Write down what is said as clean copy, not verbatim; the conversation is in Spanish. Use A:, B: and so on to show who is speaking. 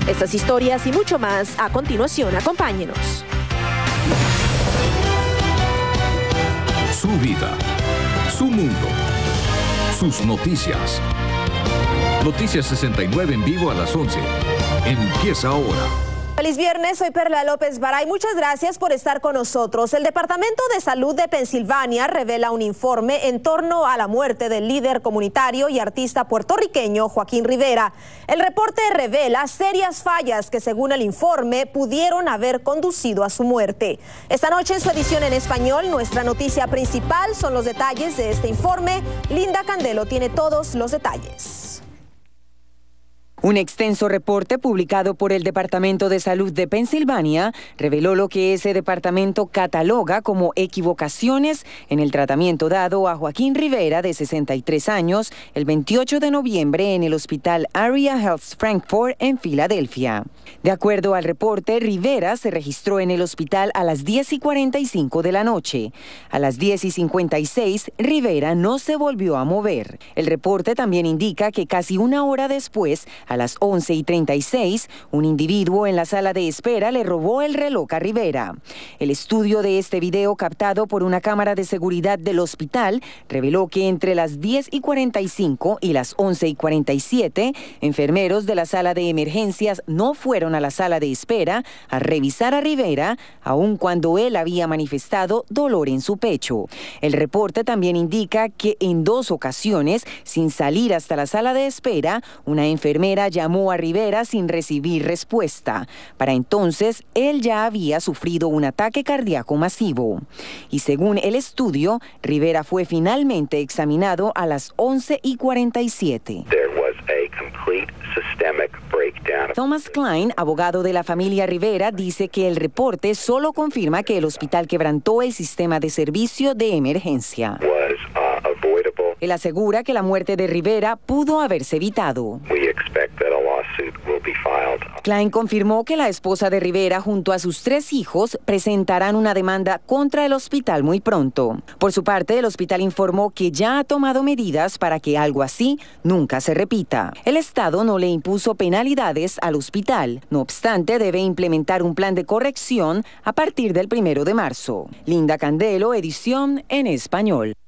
A: Estas historias y mucho más a continuación. Acompáñenos.
B: Su vida, su mundo, sus noticias. Noticias 69 en vivo a las 11. Empieza ahora.
C: Feliz viernes, soy Perla López Baray. Muchas gracias por estar con nosotros. El Departamento de Salud de Pensilvania revela un informe en torno a la muerte del líder comunitario y artista puertorriqueño Joaquín Rivera. El reporte revela serias fallas que, según el informe, pudieron haber conducido a su muerte. Esta noche, en su edición en español, nuestra noticia principal son los detalles de este informe. Linda Candelo tiene todos los detalles.
D: Un extenso reporte publicado por el Departamento de Salud de Pensilvania reveló lo que ese departamento cataloga como equivocaciones en el tratamiento dado a Joaquín Rivera, de 63 años, el 28 de noviembre en el Hospital Area Health Frankfort en Filadelfia. De acuerdo al reporte, Rivera se registró en el hospital a las 10:45 de la noche. A las 10:56, Rivera no se volvió a mover. El reporte también indica que casi una hora después, a las 11:36, un individuo en la sala de espera le robó el reloj a Rivera. El estudio de este video, captado por una cámara de seguridad del hospital, reveló que entre las 10:45 y las 11:47, enfermeros de la sala de emergencias no fueron a la sala de espera a revisar a Rivera, aun cuando él había manifestado dolor en su pecho. El reporte también indica que en 2 ocasiones, sin salir hasta la sala de espera, una enfermera llamó a Rivera sin recibir respuesta. Para entonces, él ya había sufrido un ataque cardíaco masivo. Y según el estudio, Rivera fue finalmente examinado a las 11:47. Thomas Kline, abogado de la familia Rivera, dice que el reporte solo confirma que el hospital quebrantó el sistema de servicio de emergencia. Él asegura que la muerte de Rivera pudo haberse evitado. Kline confirmó que la esposa de Rivera junto a sus 3 hijos presentarán una demanda contra el hospital muy pronto. Por su parte, el hospital informó que ya ha tomado medidas para que algo así nunca se repita. El Estado no le impuso penalidades al hospital. No obstante, debe implementar un plan de corrección a partir del 1 de marzo. Linda Candelo, edición en español.